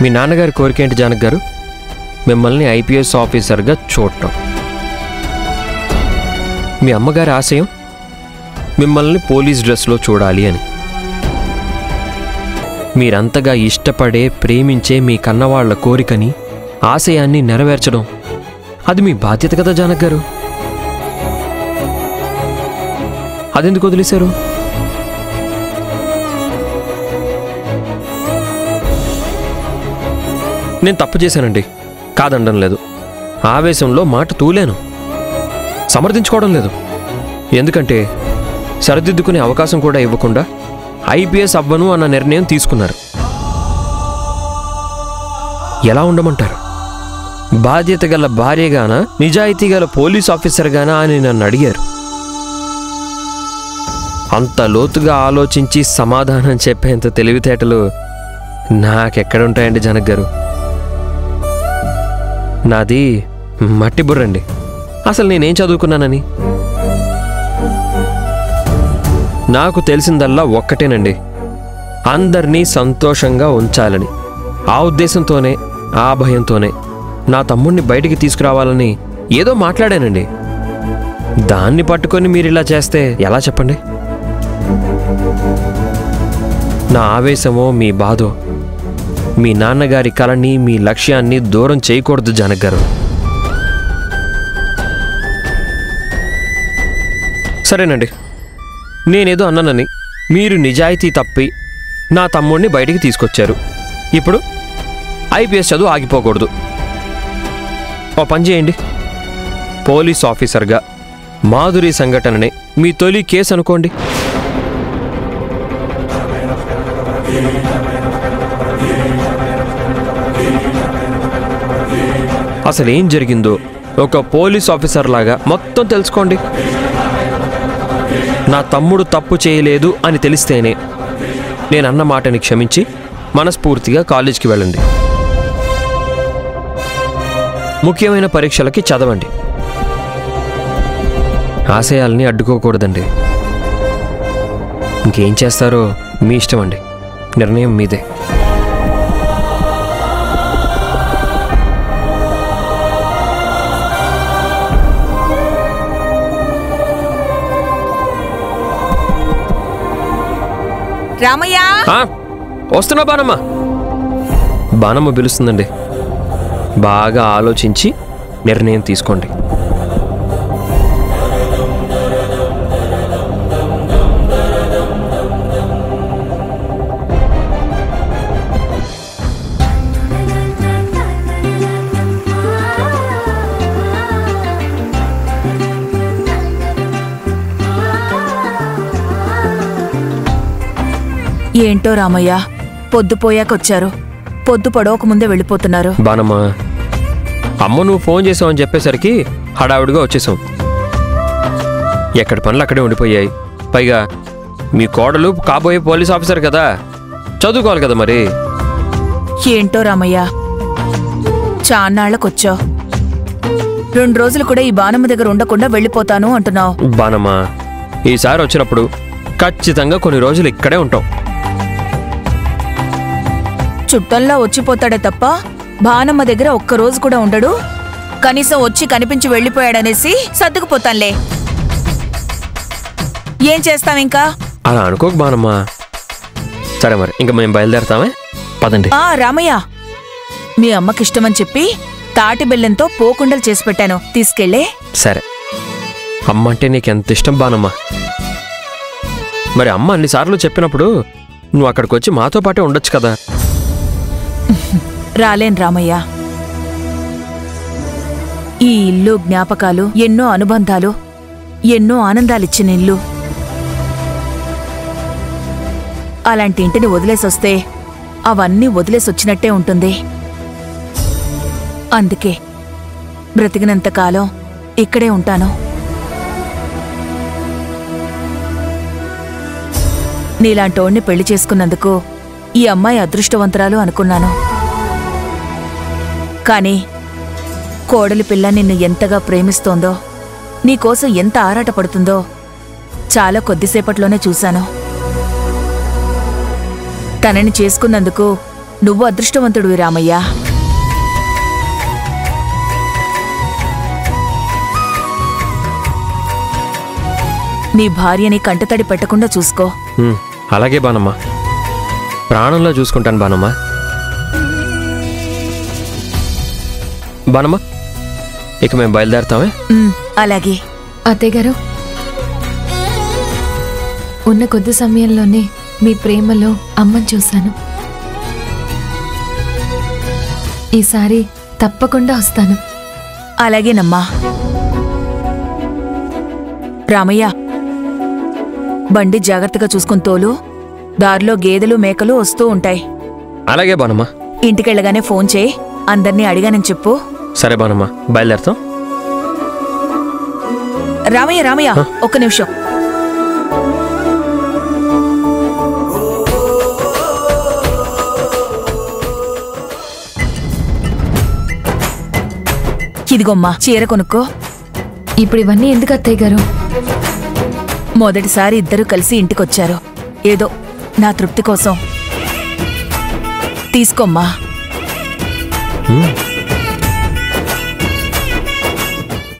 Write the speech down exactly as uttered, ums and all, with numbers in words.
మీ నాన్నగారి కోరిక ఏంటి జానక్ గారు? మిమ్మల్ని ఐపీఎస్ ఆఫీసర్గా చూడటం. మీ అమ్మగారి ఆశయం మిమ్మల్ని పోలీస్ డ్రెస్లో చూడాలి అని. మీరంతగా ఇష్టపడే ప్రేమించే మీ కన్నవాళ్ల కోరికని ఆశయాన్ని నెరవేర్చడం అది మీ బాధ్యత కదా జానక్ గారు. అదెందుకు వదిలేశారు? నేను తప్పు చేశానండి, కాదనడం లేదు. ఆవేశంలో మాట తూలేను, సమర్థించుకోవడం లేదు. ఎందుకంటే సరిదిద్దుకునే అవకాశం కూడా ఇవ్వకుండా ఐపీఎస్ అవ్వను అన్న నిర్ణయం తీసుకున్నారు. ఎలా ఉండమంటారు? బాధ్యత గల భార్యగానా, నిజాయితీ గల పోలీస్ ఆఫీసర్గానా అని నన్ను అడిగారు. అంత లోతుగా ఆలోచించి సమాధానం చెప్పేంత తెలివితేటలు నాకెక్కడుంటాయండి జనక్ గారు? నాది మట్టి బుర్రండి. అసలు నేనేం చదువుకున్నానని? నాకు తెలిసిందల్లా ఒక్కటేనండి, అందరినీ సంతోషంగా ఉంచాలని. ఆ ఉద్దేశంతోనే, ఆ భయంతోనే నా తమ్ముడిని బయటికి తీసుకురావాలని ఏదో మాట్లాడానండి. దాన్ని పట్టుకొని మీరు ఇలా చేస్తే ఎలా చెప్పండి? నా ఆవేశమో మీ బాధో మీ నాన్నగారి కలని, మీ లక్ష్యాన్ని దూరం చేయకూడదు జనక్ గారు. సరేనండి, నేనేదో అన్నానని మీరు నిజాయితీ తప్పి నా తమ్ముడిని బయటికి తీసుకొచ్చారు. ఇప్పుడు ఐపీఎస్ చదువు ఆగిపోకూడదు. ఓ పని చేయండి, పోలీస్ ఆఫీసర్గా మాధురి సంఘటననే మీ తొలి కేసు అనుకోండి. అసలేం జరిగిందో ఒక పోలీస్ ఆఫీసర్ లాగా మొత్తం తెలుసుకోండి. నా తమ్ముడు తప్పు చేయలేదు అని తెలిస్తేనే నేనన్న మాటని క్షమించి మనస్ఫూర్తిగా కాలేజీకి వెళ్ళండి. ముఖ్యమైన పరీక్షలకి చదవండి. ఆశయాల్ని అడ్డుకోకూడదండి. ఇంకేం చేస్తారో మీ ఇష్టం అండి, నిర్ణయం మీదే. రామయ్య, వస్తున్నా బానమ్మ. బానమ్మ పిలుస్తుందండి. బాగా ఆలోచించి నిర్ణయం తీసుకోండి. ఏంటో రామయ్య, పొద్దుపోయాకొచ్చారు, పొద్దు పడవక ముందే వెళ్ళిపోతున్నారు. బానమ్మ, అమ్మ నువ్వు ఫోన్ చేసావని చెప్పేసరికి హడావుడిగా వచ్చేసాం. ఎక్కడి పనులు అక్కడే ఉండిపోయాయి. పైగా మీ కోడలు కాబోయే పోలీస్ ఆఫీసర్ కదా, చదువుకోవాలి కదా మరి. ఏంటో రామయ్య, చాన్నాళ్లకొచ్చావు, రెండు రోజులు కూడా ఈ బానమ్మ దగ్గర ఉండకుండా వెళ్ళిపోతాను అంటున్నావు. బానమ్మ, ఈసారి వచ్చినప్పుడు ఖచ్చితంగా కొన్ని రోజులు ఇక్కడే ఉంటాం. చుట్టంలా వచ్చిపోతాడే తప్ప బానమ్మ దగ్గర ఒక్కరోజు కూడా ఉండడు. కనీసం వచ్చి కనిపించి వెళ్ళిపోయాడనేసి సర్దుకుపోతానులే. ఏం చేస్తాం ఇంకా? అలా అనుకోకు బానమ్మ. సరే మరి, ఇంకా మేము బయలుదేరతామే, పదండి. ఆ రామయ్య, మీ అమ్మకిష్టమని చెప్పి తాటి బెల్లంతో పోకుండలు చేసి పెట్టాను, తీసుకెళ్ళే. సరే, అమ్మ అంటే నీకెంత ఇష్టం బానమ్మ. మరి అమ్మ అన్నిసార్లు చెప్పినప్పుడు నువ్వు అక్కడికి వచ్చి మాతో పాటే ఉండొచ్చు కదా. రాలేను రామయ్య. ఈ ఇల్లు జ్ఞాపకాలు, ఎన్నో అనుబంధాలు, ఎన్నో ఆనందాలిచ్చిన ఇల్లు. అలాంటి ఇంటిని వదిలేసొస్తే అవన్నీ వదిలేసొచ్చినట్టే ఉంటుంది. అందుకే బ్రతికినంతకాలం ఇక్కడే ఉంటాను. నీలాంటోణ్ణి పెళ్లి చేసుకున్నందుకు ఈ అమ్మాయి అదృష్టవంతురాలు అనుకున్నాను. కాని కోడలి పిల్ల నిన్ను ఎంతగా ప్రేమిస్తోందో, నీకోసం ఎంత ఆరాటపడుతుందో చాలా కొద్దిసేపట్లోనే చూశాను. తనని చేసుకున్నందుకు నువ్వు అదృష్టవంతుడివి రామయ్య. నీ భార్యని కంటతడి పెట్టకుండా చూసుకో. ఉమ్, అలాగే బానమ్మా, ప్రాణంలో చూసుకుంటాను బానమ్మా. బానమ్మా, ఇక మేము బయలుదేరుతామే. ఉమ్, అలాగే. అత్తయ్య గారు, ఉన్న కొద్ది సమయంలోనే మీ ప్రేమలో అమ్మని చూశాను. ఈసారి తప్పకుండా వస్తాను. అలాగేనమ్మా. రామయ్య, బండి జాగ్రత్తగా చూసుకుని తోలు. దారిలో గేదెలు మేకలు వస్తూ ఉంటాయి. అలాగే బానమ్మా. ఇంటికెళ్ళగానే ఫోన్ చేయి, అందర్నీ అడిగానని చెప్పు. సరే బానమ్మా, బయలుదేరుతాం. రామయ్య రామయ్య ఒక్క నిమిషం. ఇదిగోమ్మా, చీర కొనుక్కో. ఇప్పుడు ఇవన్నీ ఎందుకు అత్తయ్య గారు? మొదటిసారి ఇద్దరు కలిసి ఇంటికొచ్చారు. ఏదో నా తృప్తి కోసం తీసుకోమ్మా. ఉమ్.